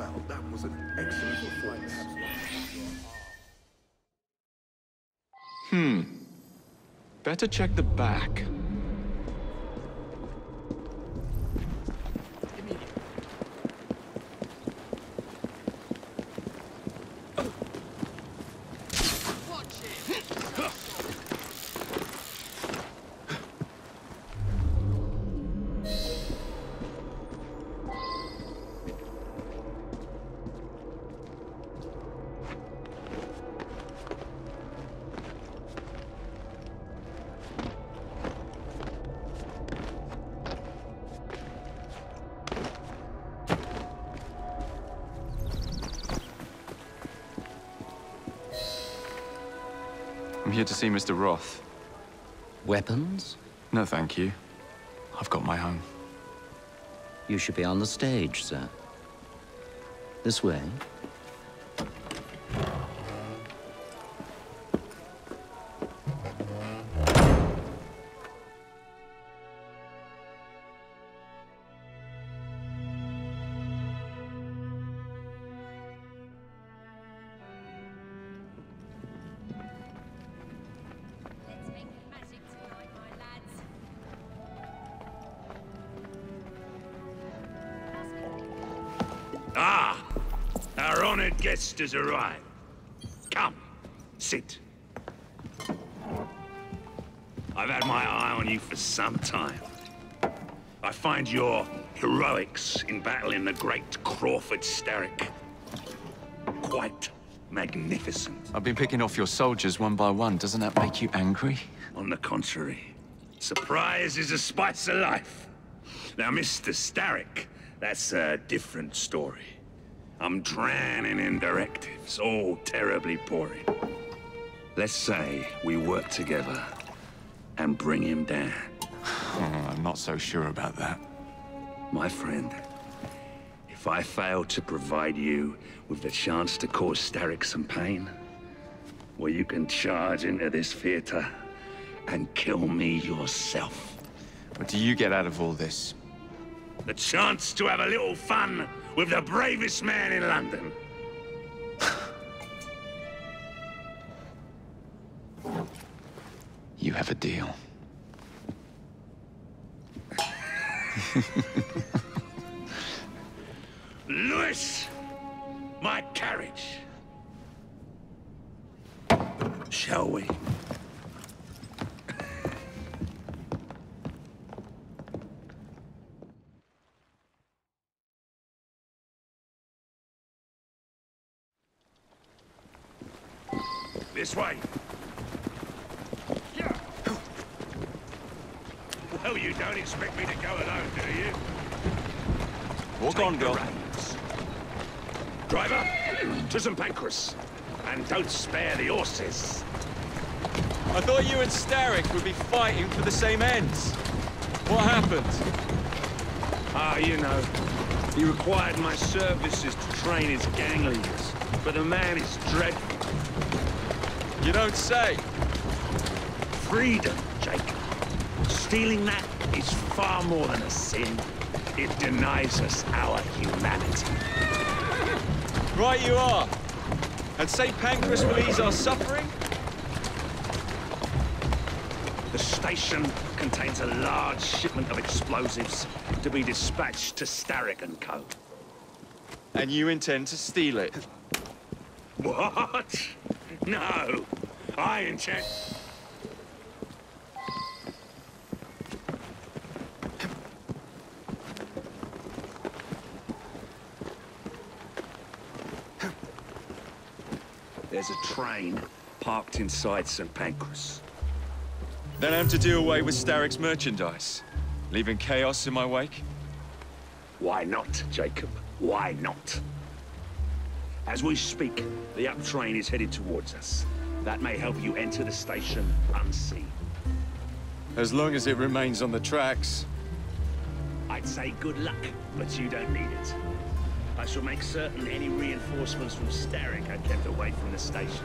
Well, that was an excellent performance. Better check the back. I'm here to see Mr. Roth. Weapons? No, thank you. I've got my own. You should be on the stage, sir. This way. Ah! Our honored guest has arrived. Come, sit. I've had my eye on you for some time. I find your heroics in battling the great Crawford Starrick quite magnificent. I've been picking off your soldiers one by one. Doesn't that make you angry? On the contrary, surprise is a spice of life. Now, Mr. Starrick, that's a different story. I'm drowning in directives, all terribly boring. Let's say we work together and bring him down. I'm not so sure about that. My friend, if I fail to provide you with the chance to cause Starrick some pain, well, you can charge into this theater and kill me yourself. What do you get out of all this? The chance to have a little fun with the bravest man in London. You have a deal. Lewis, my carriage. Shall we? This way. Well, you don't expect me to go alone, do you? Walk on, girl. Driver, to St. Pancras. And don't spare the horses. I thought you and Starrick would be fighting for the same ends. What happened? Ah, you know. He required my services to train his gang leaders. But the man is dreadful. You don't say. Freedom, Jacob. Stealing that is far more than a sin. It denies us our humanity. Right you are. And St. Pancras will ease our suffering? The station contains a large shipment of explosives to be dispatched to Starrick and Co. And you intend to steal it? What? No. I intend... There's a train parked inside St. Pancras. Then I'm to do away with Starrick's merchandise, leaving chaos in my wake? Why not, Jacob? Why not? As we speak, the up train is headed towards us. That may help you enter the station unseen. As long as it remains on the tracks. I'd say good luck, but you don't need it. I shall make certain any reinforcements from Starrick are kept away from the station.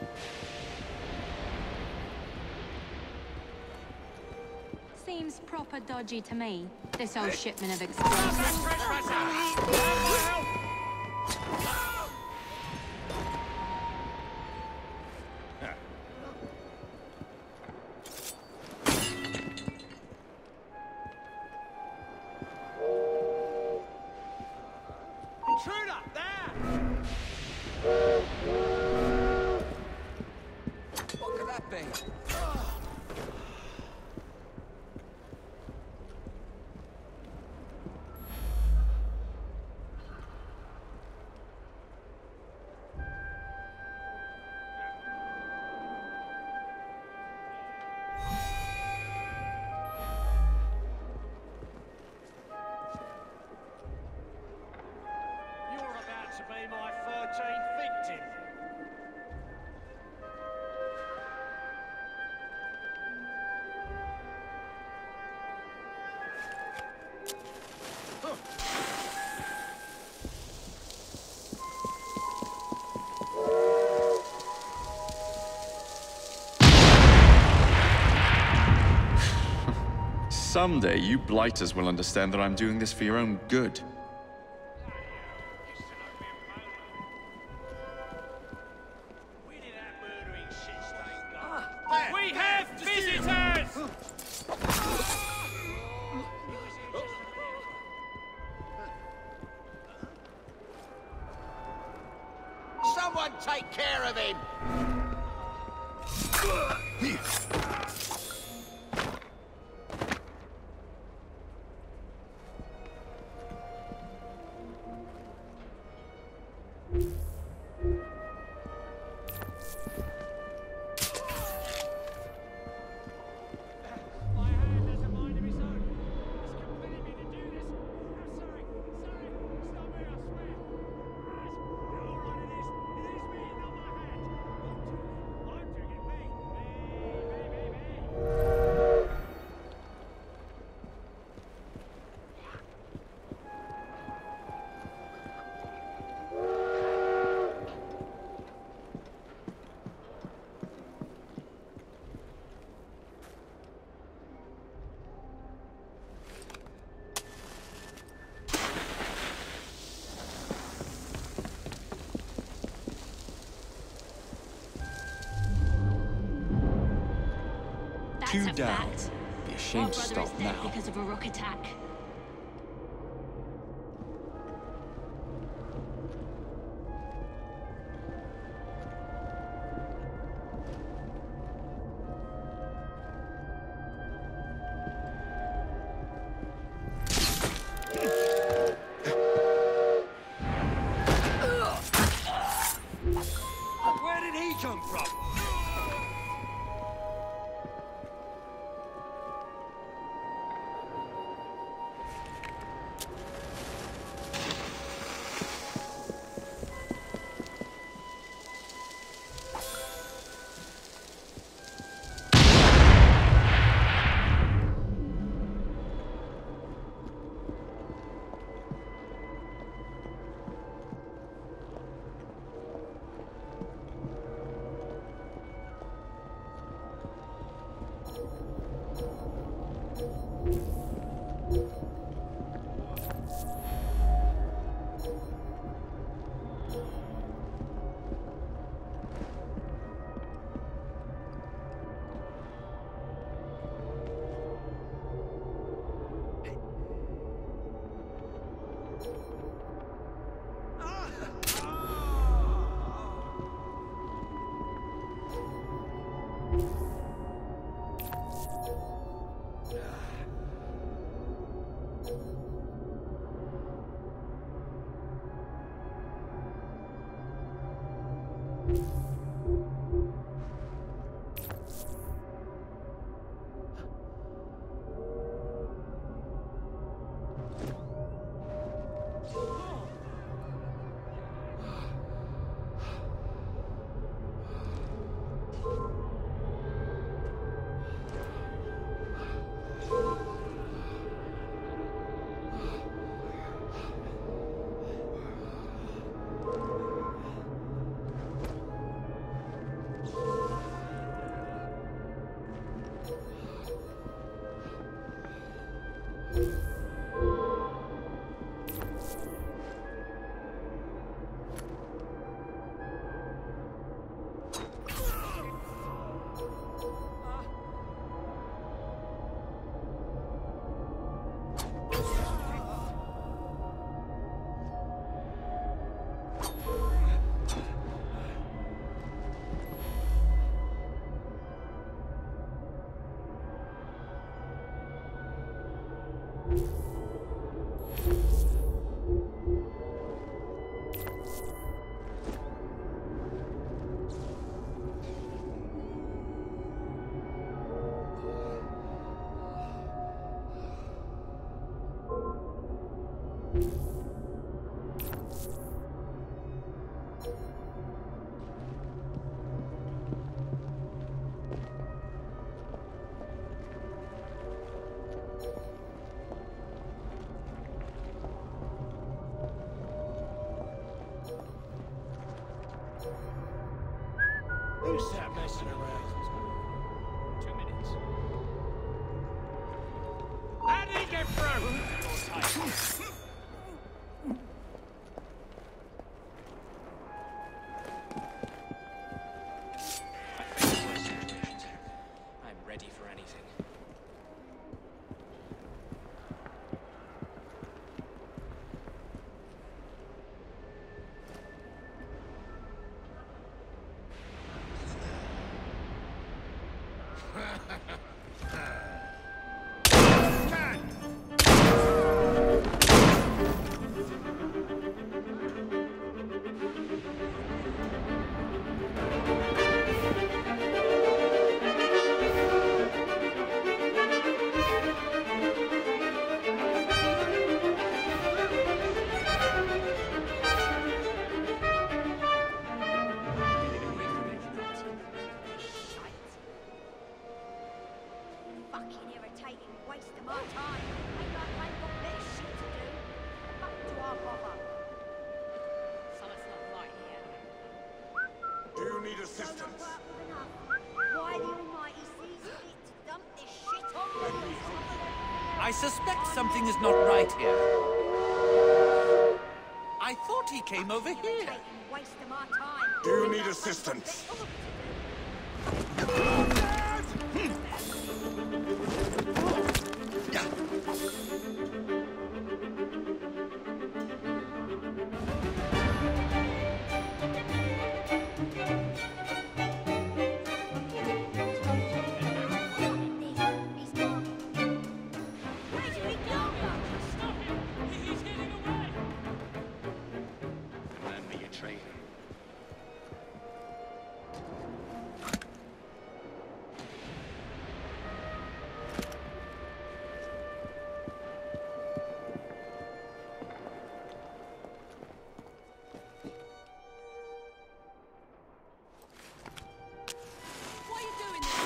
Seems proper dodgy to me, this old shipment of explosives. Intruder! There! What could that be? Be my 13th victim. Someday, you blighters will understand that I'm doing this for your own good. We have visitors! Someone take care of him! That's a down. fact. Be ashamed My to brother is stop dead now. because of a rook attack. Where did he come from? Stop messing around. 2 minutes. How did he get through? I'm ready for anything. Fucking irritating waste of my time. Ain't like they've got better shit to do. Fuck do I bother? Something's not right here. Do you need assistance? Why the Almighty sees fit to dump this shit on me? I suspect something is not right here. I thought he came over here. Irritating waste of my time. Do you need assistance? Where's he gone? Stop him! He's getting away! Remember your training. What are you doing there?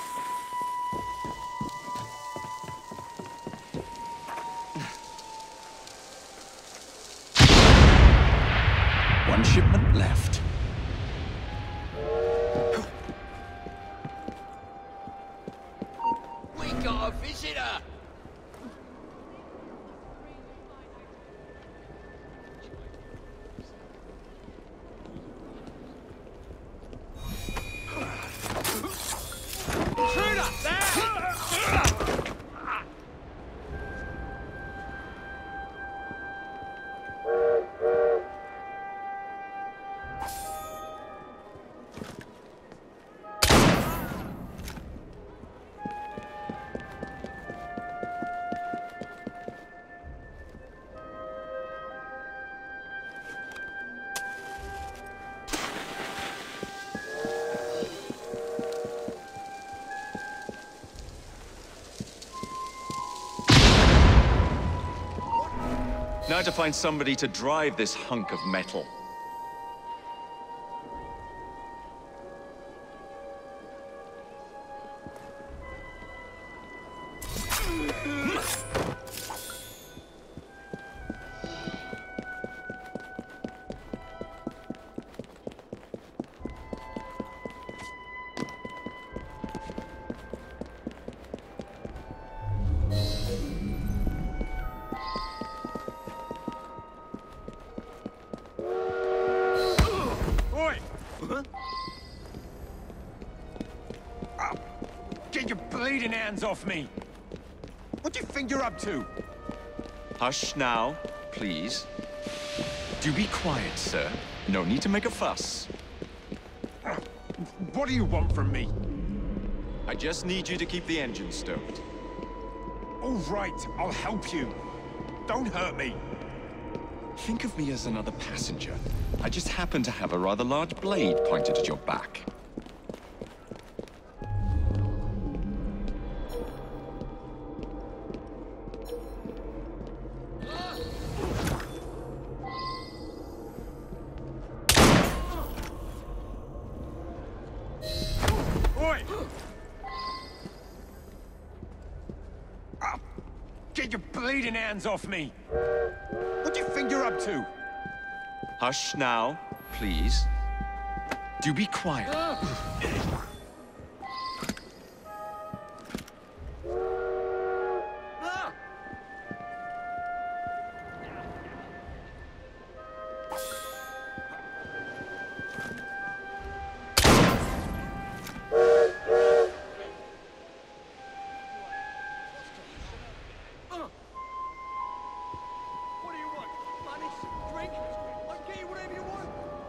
One shipment left. We got a visitor! Intruder! There! Now to find somebody to drive this hunk of metal. Oi! Get your bleeding hands off me! What do you think you're up to? Hush now, please. Do be quiet, sir. No need to make a fuss. What do you want from me? I just need you to keep the engine stoked. All right, I'll help you. Don't hurt me. Think of me as another passenger. I just happen to have a rather large blade pointed at your back. Oi! Get your bleeding hands off me! What do you think you're up to? Hush now, please. Do be quiet. What do you want? Money? Drink? I'll get you whatever you want.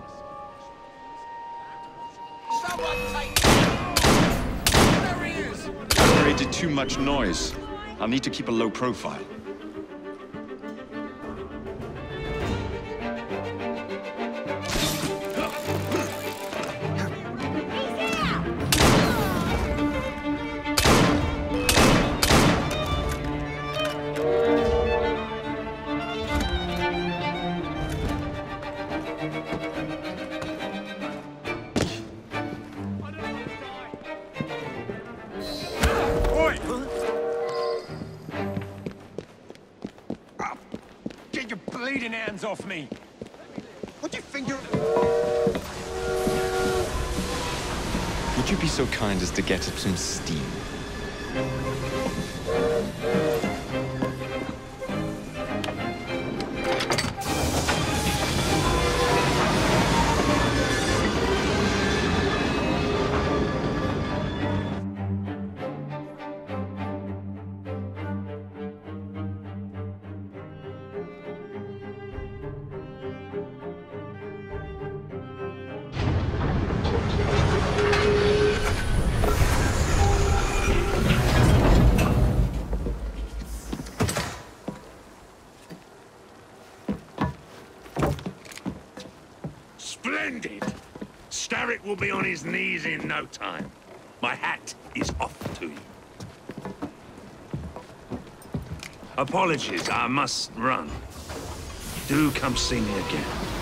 Someone take... There he is! Created too much noise. I'll need to keep a low profile. Get your bleeding hands off me! What do you think you're... Would you be so kind as to get up some steam? Splendid! Starrick will be on his knees in no time. My hat is off to you. Apologies, I must run. Do come see me again.